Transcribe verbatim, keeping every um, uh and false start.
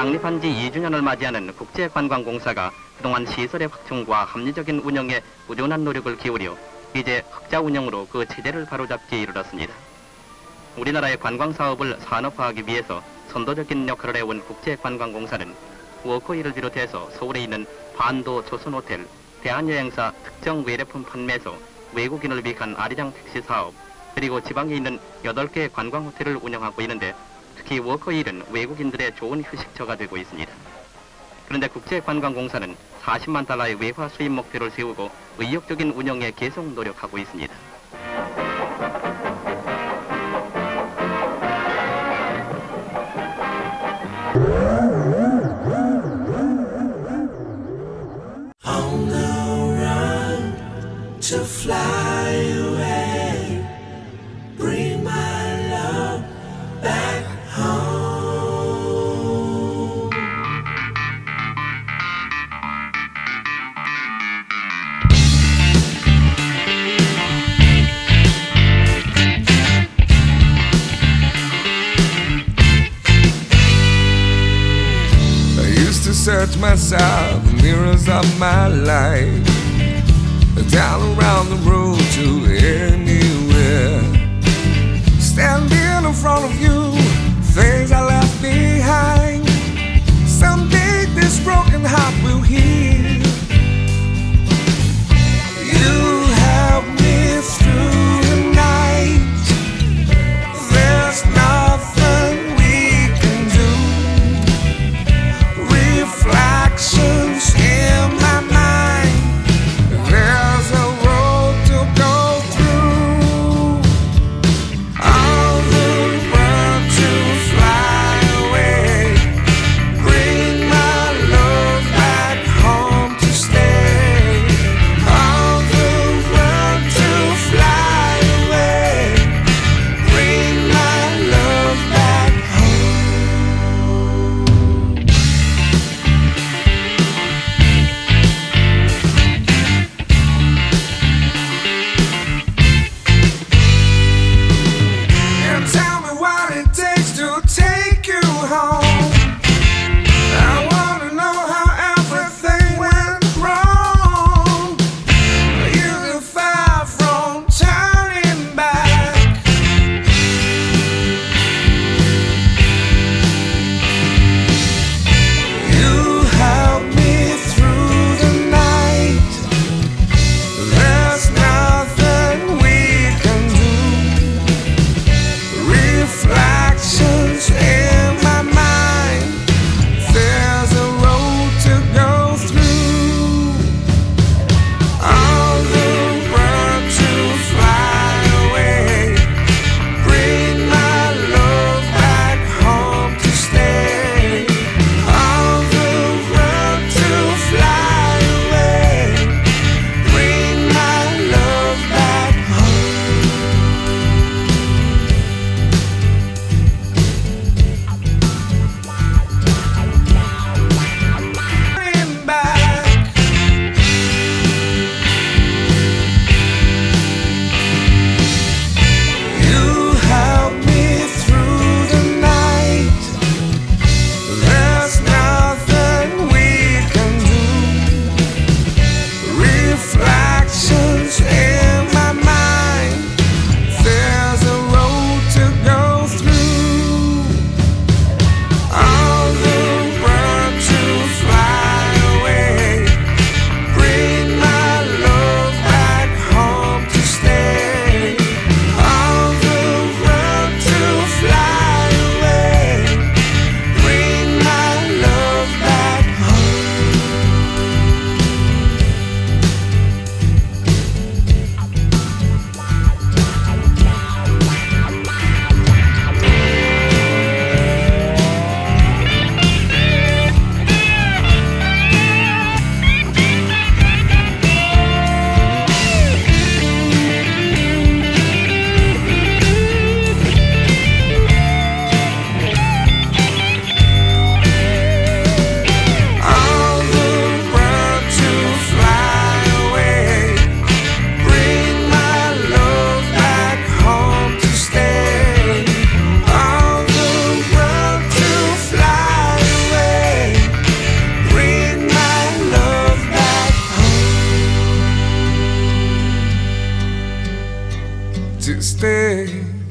창립한 지 이 주년을 맞이하는 국제관광공사가 그동안 시설의 확충과 합리적인 운영에 꾸준한 노력을 기울여 이제 흑자 운영으로 그 체제를 바로잡기에 이르렀습니다. 우리나라의 관광사업을 산업화하기 위해서 선도적인 역할을 해온 국제관광공사는 워커힐을 비롯해서 서울에 있는 반도 조선호텔, 대한여행사 특정 외래품 판매소, 외국인을 위한 아리랑 택시 사업, 그리고 지방에 있는 여덟 개의 관광호텔을 운영하고 있는데 특히 워커힐은 외국인들의 좋은 휴식처가 되고 있습니다. 그런데 국제관광공사는 사십만 달러의 외화 수입 목표를 세우고 의욕적인 운영에 계속 노력하고 있습니다. On the run to fly away, bring my love back home. Search myself, the mirrors of my life, down around the road to anywhere. Standing in front of you, things I left behind. Someday this broken heart will heal. You help me through the night. There's nothing we can do. Reflections in my mind. There's a road to go through. stay.